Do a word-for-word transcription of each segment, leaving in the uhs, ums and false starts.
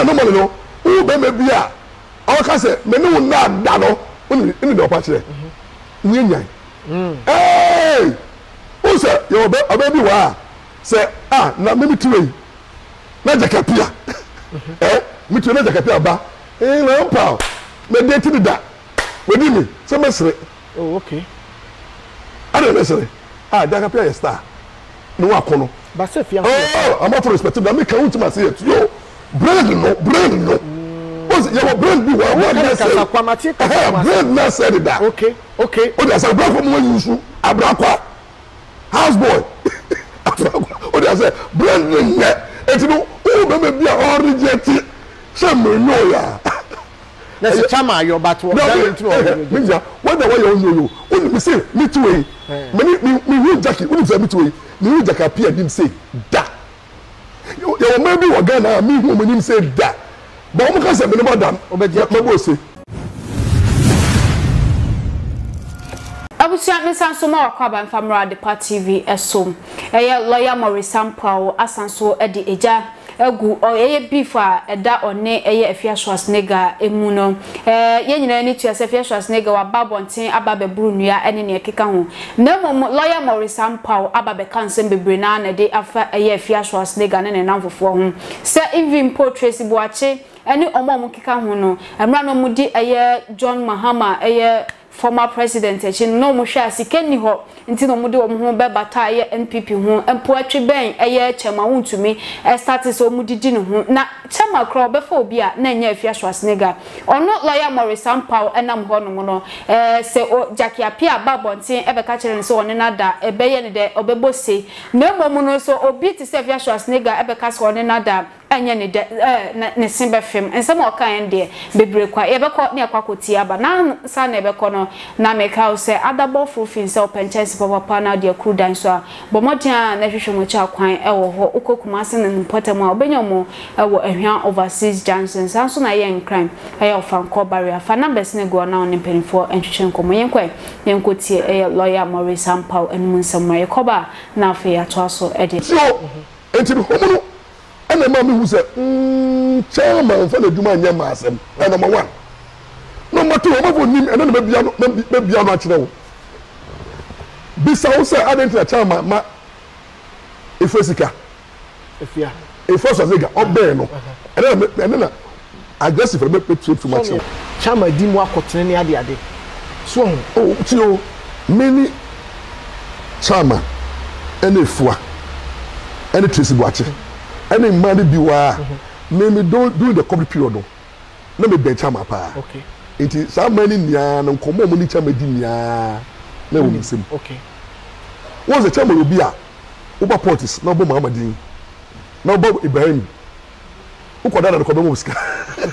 normally no who be me bia o ka say me no na da no uni uni do pa kire nyenyan eh who say you be obabi wa say ah na me tuwe na jakapia eh me tuwe na jakapia ba eh na Ampaw me date ni da we di me so mesre oh okay ada mesre ah jakapia is star no akono ba se fia oh I'm not respecting that me can to say yo brand no brand no was your brand be one one say kwamati brand na said that okay okay o dey say brand from one use abrakwa house boy o dey say brand no eti no o be me bia or reject say me no ya na se chama yo but what that into me ja when the way you yo yo me say me too eh me me me Jackie we say me too eh me Jackie appear him say da yo maybe we Ghana me who me him say da but we can say me no madam obedia me go say abusia mesanso ma wakwaba mfamra de pa T V esom eye lawyer Maurice Ampaw asanso e de eja egu eye bifa eda one eye Afia Schwarzenegger emu no eh ye nyina ni tua Afia Schwarzenegger wa babonten ababe brunua ene ne keka ho na mom lawyer Maurice Ampaw ababe kansem bebre na na de afa eye Afia Schwarzenegger ne ne namfofo ho se even portrait buache ene omom keka ho no emra no mudi eye John Mahama eye former president echi no mo hwa sikeni ho nti no mo de wo ho be bata ye N P P ho empo atwe ben eye chema Wontumi e start so mo didi no ho na chema kro be fa obi a na nya Afia Schwarzenegger ono lawyer Maurice Ampaw enam ho no mo no eh se o Jackie Apia babonten e be ka kire so one na da e be ye ne de obebose na mom no so obi ti se Afia Schwarzenegger e be ka so one na da anya ne de eh ne simba film ensem o kan de bebre kwa e be ko ne akwakotia ba na sa na e be ko no na meka o se adabo fofin se openchance papa pa na de kru dan so a bomodia na hwehwe mo cha kwan e wo ho ukokuma se ne mpotam a obenyomo e wo ahwan overseas Johnson sanso na ye crime e ya ofan ko barrier fa numbers ne go na on penfo enhwehwe nkomo yenkwa yenkotie e lawyer Maurice Ampaw enum nsɛm ye koba na afa ya to aso e de so enti homo ana ma me hu say mm chairman fa na duma nya ma asem e number one number two o ma nim ena na bia no bia no a kire wo bisa wo say identity chairman ma efosika efia efosika obe no ena ena na aggressive me trip too much chairman di mu akotene ne ade ade so oh tio many chairman ena efua ena tracy buache ena man bi wa me me do do the COVID period no na me bench am pa okay enti so many nia na nkomo mo ni chairman di nia na wo nsem okay what's the chairman obi a uba portis na obo Muhammadin na obo Ibrahim ukoda na ko be mo sika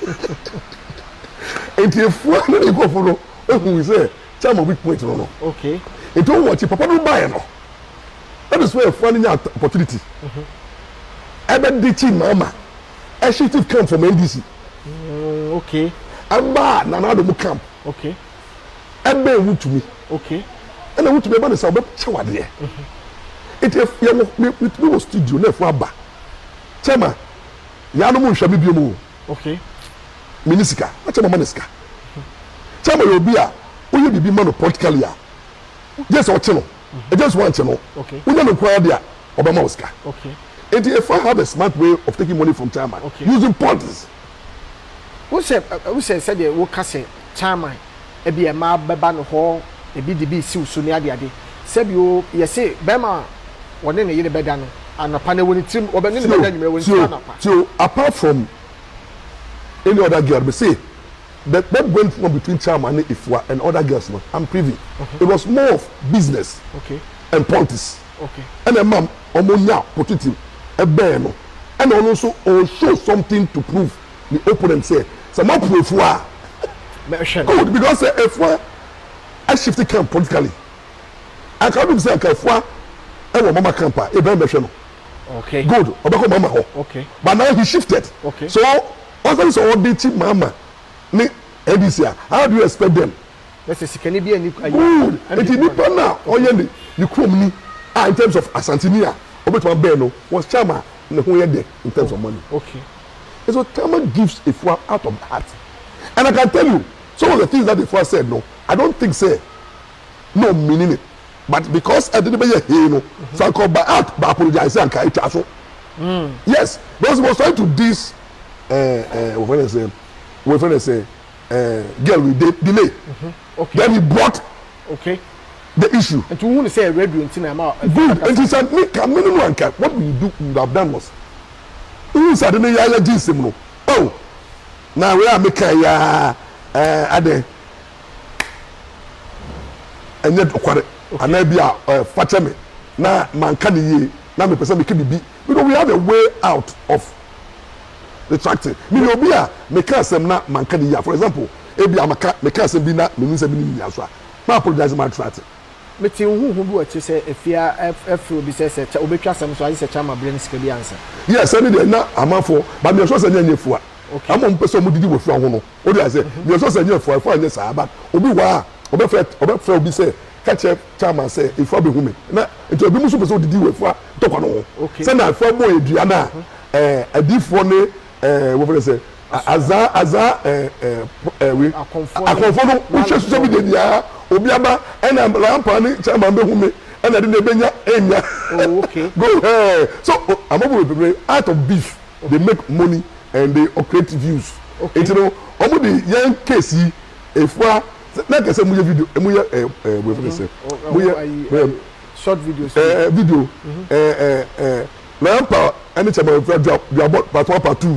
enti efua na ni go foro ehun say chairman weak point no no okay enti o watch papa no buy no that is where efua ni opportunity mhm ebe di chi mama e shift camp from N D C mm, okay aba na na do mu camp okay ebe Wontumi okay and I want to be able to say obe chawade e it if you we was studio na efua aba chema ya no mu hwa bibio mu okay minisika na chema manisika chema yo bi a oye bibi man politically a just o che no e just want che no okay unya no kwa dia obama osika okay and if I have a smart way of taking money from chairman okay. using policies who said who said said we kase chairman e bi e ma beba no ho e bi de bi si so ni ade ade sabi o ye say bema woni ne yire beda no anapa na woni tim obani ne beda nyumre woni anapa so apart from any other girl we say that that went from between chairman and Ifua and other girls no I'm privy uh-huh. It was more of business okay and politics okay and a mom omonya opportunity e be no and also show something to prove the opponent say some more proof wa good because if one I shift camp politically I can't say Ifua e wo mama camp e be be no okay good obako mama ho okay but now he shifted okay so also so all the team mama ni N D C how do you expect them let's say can be any good and the nipa na oye ni ni krom ni ah in terms of Asantinia obetwa be no was chairman ne ho ye de in terms of money okay And so Thelma gives Afua out of the heart. And I can tell you, some of the things that Afua said, no, I don't think say, no meaning it. But because I didn't be here, you know, so I called by out, but apologize and carry chaso. Yes, because he was trying to this, uh, uh, what I say, what I say, uh, girl with de delay. Mm-hmm. Okay. Then he brought okay the issue. And to want to say a red room, good. And he said, me come no one can. What we do would have done was, who said the yaya jinsim? Oh, now we are making ya uh, ade, and yet okare. And maybe a fatame na man can ye na me person make be because we have a way out of the tracting. Me obi a me can sem na man can ye. For example, ebi amaka me can sem bi na me nse bi ni ya so a ma apologize my tracting. Me ti hu hu bi wa che say Afia afro bi say say obetwa sem so ayi say chama brain sika bi answer. Yes, any dey na amafo but me so say nya nyefua. Okay. Am person mu didi wo fura ho no. O dey say me so say nyefua fo anya sa but obi wa obi fret obi fret obi say catch up chairman say if I be woman na it will be musu person didi we for talk no say na for boy eduana eh adifo ne eh what for say aza aza eh eh we akonfo no we hwe so be dia obi aba e na lampa ne chairman be woman e na de na benya enya oh okay go eh so amobo people out of beef they make money and they create views okay you know omo the young case Afua na kese mu ye video mu ye eh eh we for say mu ye short videos eh video eh eh eh lampa any chama we drop we about part one part two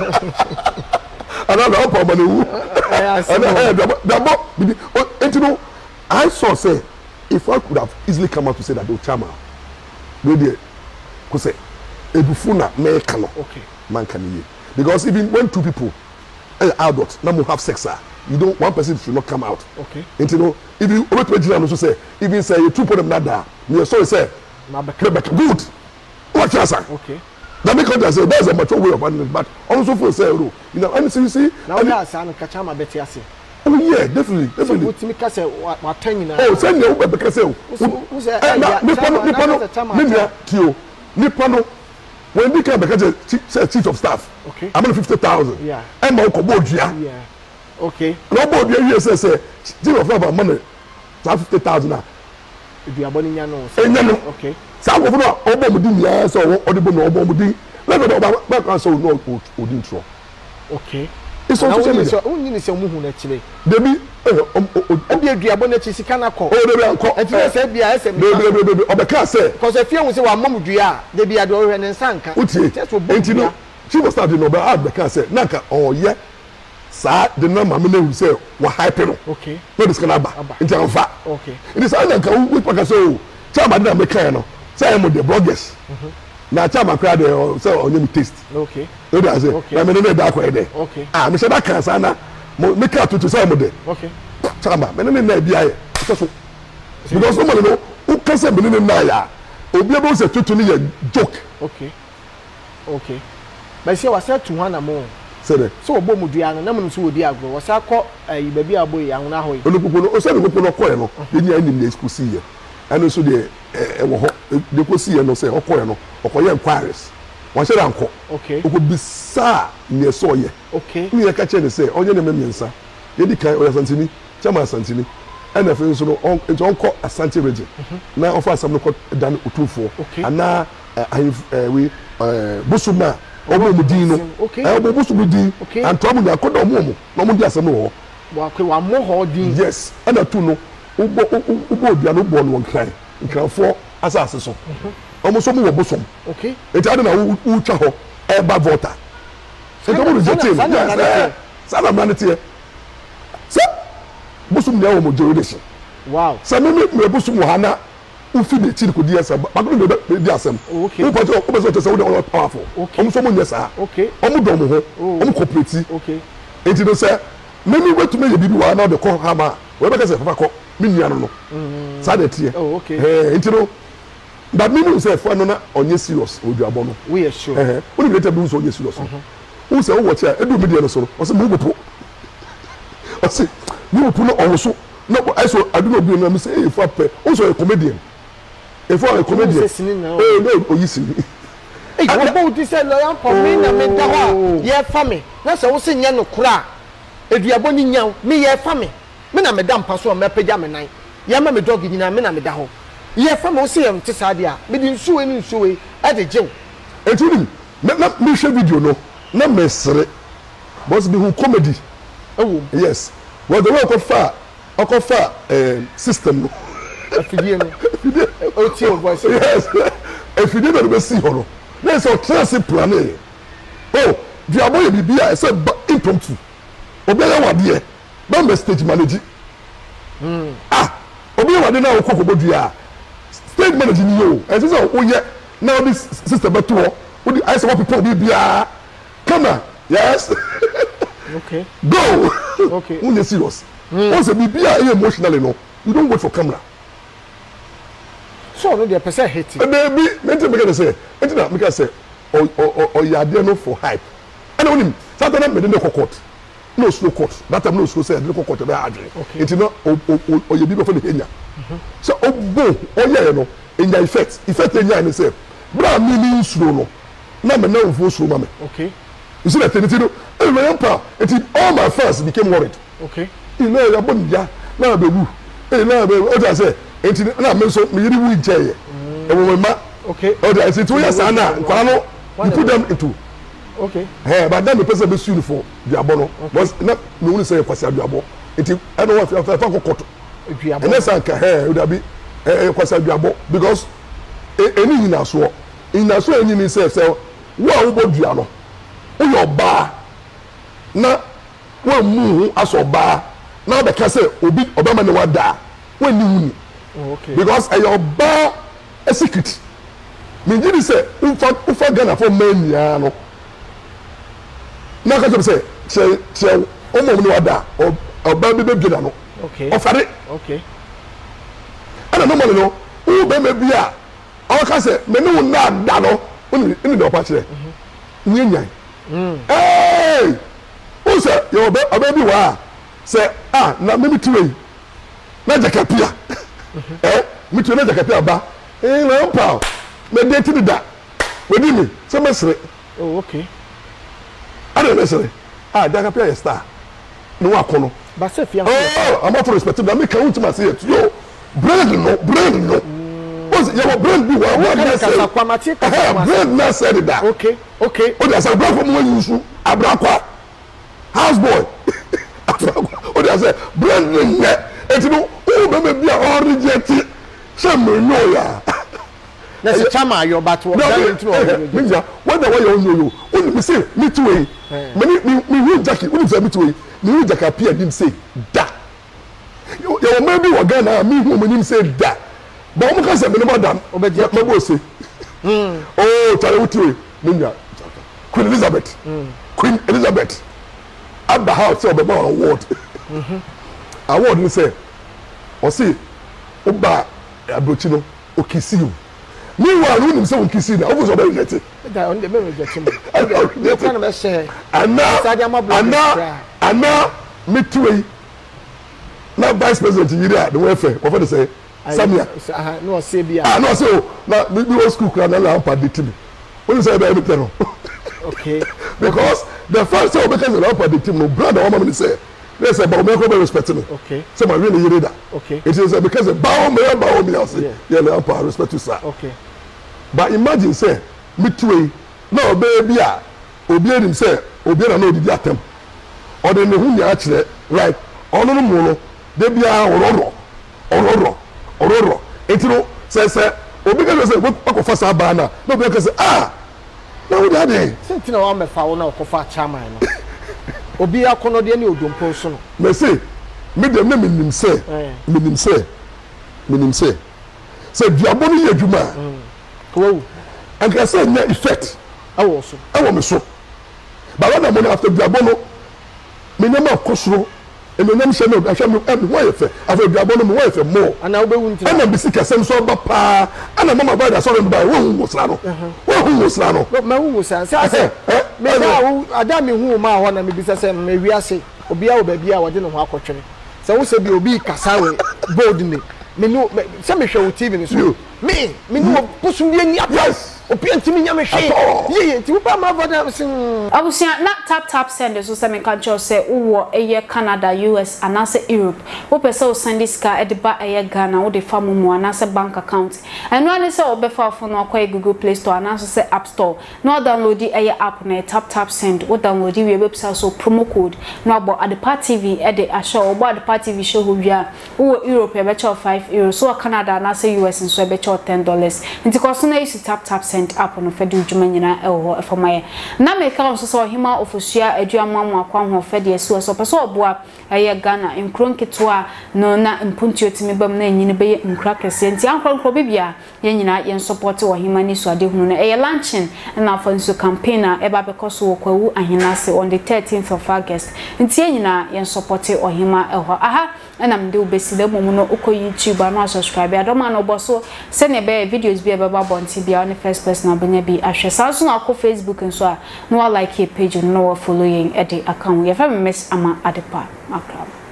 ana na pa manu ana eh drop you know I saw say if I could have easily come out to say that do chama we dey ko say edufu na me ka no okay man can ye because even when two people eh adults na mo have sex ah you don't one person should not come out okay and you know if you wait to Nigeria also say even say you two put them nada me so say good what you say okay that make us say there's a mature way of handling but also for say you know and you see now that say no catch am beti ase oh yeah definitely definitely so what me ka say what ten na oh say no be ka say who say me pano me pano me dia tio me pano when we come because chief of staff okay I'm on fifty thousand yeah and my ko bodua yeah okay nobody here say say chief of staff money fifty thousand na if you aboni nya no okay sa go no obo mu din ya so odibo no obo mu din let me back can so no odin tro okay it's on social media only ni se mu hu na chire debi eh obi aduabo na chi sika na ko oh debi anko e ti say bia sm debi debi obeka say because Afia hu say wa mamu dua debi ade o hwe ne nsanka enti no chief of staff no be abeka say naka oh yeah sa the number me na say wa hype no okay no this kana ba nti anfa okay it is all like we paka so chama na me kan no say mo the bloggers na chama kra de say onye mi taste okay no dey say na me no da kwa de okay ah me say da kan sa na me ka to to say mo de okay chama me no na bia ye so because no no who can say me no na ya obi ebe say tutu ni ye joke okay okay but say was say to one am sede so obo mu dua no na mun so odi agro wo sa kọ ayi ba bi aboyi ahun na hoyi olupupu no o se olupupu no kọ ye no eni ani na school see ye eno so de e wo ho de ko see ye no se okọ ye no okoye inquiries wa se ran kọ okay o ko bisa ni so ye okay ni ye ka che ne se onye ne memiensa ye di kan o Asantini chama Asantini ena fe so no on nto onko Asante region na offer asam no ko dan otufo ana we busuma omo mudin no eh omo busu mudin anto amu na kodo omo omo na omo di asem wo wa kwe wa mo ho din yes ana tu no ubo ubo obia no bo no nkran nkranfo asase so omo so mo wo busom okay enti ade na u twa ho e ba voter so to mo reject him sana manite so busum na wo mo jurisdiction wow so me me busum wo hana ufi de ti ko di asa ba ko de di asem okay o pa o pa so to say we powerful o so mo nyesa okay o mo dom ho o mo cooperate okay enti no say me me wetu me ye bibi wa na de ko hama we be ka say papa ko me nua no no sa de tie oh okay eh enti no but me no say for no na onye serious o du abo no we are sure eh o ni later be so onye serious o say o watch e do me de no so o say mo gopo o say mo gopo no o so no I so I do not be no me say e for pe o so a comedian if for a comedian eh no o yi sini Hey, what about this lawyer for me na me da ho ye fa me. Na se wo se nya no kura. Eduabo ni nya me ye fa me. Me na me da mpa so me pagya me nan. Ye ma me dog nyina me na me da ho. Ye fa me wo se yam te sa de a. Me di nsuwe ni nsuwe e de jew. Etuni me na me hwe video no na me sere. Boss be who comedy. Oh yes. Well the way ko fa ko fa eh system no. Afidie no. O ti o voice. Yes. Afidie no be see horo. Na so trust plan eh. Oh, the aboy bibia e say impromptu. Obiara wade e. Ba me stage manage. Mm. Ah, obiara wade na wo kokobodua. Stage manager ni yo. E say so oye now this system beto wo. Odi I say what people bibia. Come on. Yes. Okay. Go. Okay. When you serious. Once mm. bibia e emotionally no. You don't wait for camera. So no dey person hate. Baby, me tell me can say. Enti na me can say o o o ya dey no for hype. And onim, Saturday me dey no court. No slow court. That time no slow say dey court be hard. Enti no o o o ye bi before the enya. So o bo o ye no enya effect. Effect enya ni say. Bra me ni slow no. Na me na mfo slow ma me. Okay. You see that thing you know, Maurice Ampaw, enti all my fans became worried. Okay. You know ya bon ya na be wu. Eh na be o just say enti na me so me yiri wu nche ye. Okay. Oh, I say two years na nkwano you put them into. Okay. Hey, but then the person be sued for Diabono. Was not me only say kwasi Diabo. Enti I don't want to fa fa kokoto. Diabo. And that's anka hey, would be eh kwasi Diabo because any na so in na so any ni say say wo a wo bodua no. Wo yo ba na wo mu aso ba na be ka say obi obama ne wada. Wo ni hu ni. Okay. Because eh your ba a secret. Me did say ufa ufa Ghana for men ya no. Na ka say say say o mo ni wada o ba be be no. Okay. Ofare. Okay. Ana no mo no u be me bia o ka say me no na da no ni ni do pa kire. Ni nyan. Mm. Hey! O say yo be o be bi wa say ah na me mi tuwe. Na jakapia. Eh, mi tuwe na jakapia ba. Eh, na Ampaw. Me date the da. We di me. So mesre. Oh, okay. I don't mesre. Ah, jakapia is star. No akono. Ba se fia. Oh, I'm not for respect. Na me kan untima say it. Yo, brand no, brand no. What's your brand be one one na say. Brand na said that. Okay, okay. O dey say brand from when you su abrakwa. House boy. O dey say brand no. Etino o be me bia o reject. Say me no ya. Na se chama yo but what that into o. Me ja, what the way you know you. O me say me too eh. Me me me Jackie, o say me too eh. Me Jackie appear him say da. You you maybe we Ghana me who me him say da. But o me can say me no madam. O be me go say. Mm. Oh, tell you too. Me ja. Queen Elizabeth. Mm. Queen Elizabeth. At the house say be on award. Mhm. Award me say. O see oba abrochi no o kisi you. Meanwhile, when him say o kisi na, o go so be reject. That on the me reject him. You can be say. And now, and now, and now, me too. Now vice president Nigeria, the welfare, what for say? Samia. No say bia. Ah, no say o. Na me go school kra na la Ampaw dey team. When you say be everything no. Okay. Because the first time because the Ampaw dey team no brother woman say. They say, but we can respect me. Okay. So my really hear that. Okay. It is uh, because the bow me, bow me, I say, yeah, yeah, the Ampaw respect you, sir. Okay. But imagine say, me too, no baby, ah, obi him say, obi na no did attempt. Or then the who actually right, all no more, they be a ororo, ororo, ororo. It no say say, obi can say, what go for Sabana? No, because ah, no daddy. Something I want me for now, for far chairman. Obi akono de ni odompo so no me say me dem na minim say minim say minim say say duabo no yadwuma ko and can say na effect awo so awo me so ba wa na mo after duabo no me nyama kosoro e me nyam hye no ahwe me e wo yefe after duabo no me wo yefe mo ana wo be wunti ana bi sika sem so ba pa ana mama ba da so me ba wo hu sra no wo hu sra no ma hu sra say me na wo ada me hu ma ho na me bisa say me wiase obi a wo ba bia wo de no ho akotwere say wo se bi obi kasa we bold ni me no say me hwe wo T V ni so me me no pusu ni ani yes obi ntimi nya me hwe ye nti wo ba ma voda sin abusia na tap tap send so se me kan cho se wo eye Canada U S anase Europe wo pese o send ska e de ba eye Ghana wo de fa mu anase bank account eno ani se obefa fo no akwa Google Play Store anase se App Store no download eye app na tap tap send wo download we website so promo code no abo Adepa T V e de asho obo Adepa T V show ho bia wo Europe e be cho five euros so Canada anase U S nso e be cho ten dollars nti ko so na use tap tap send app no fe de djuma nyina e ho e for my na me ka so so hima ofosua aduama mu akwa ho fe de so so pese oboa eye Ghana nkronketwa no na mpunti otimi bam na nyine be nkra kese nti ankronkro bibia ye nyina ye support wo hima ni so ade hunu na eye launching na for nso campaign a e ba be koso wo kwawu ahenase on the thirteenth of August nti ye nyina ye support wo hima e ho aha na mde obesi de momu no uko YouTube anu subscribe adoma no boso se ne be videos bi e be ba bonti bia on first person abanya bi ahwe sanso na ko Facebook nso a no like page no follow yin e de account ye fa Miss Ama Adepa Akram.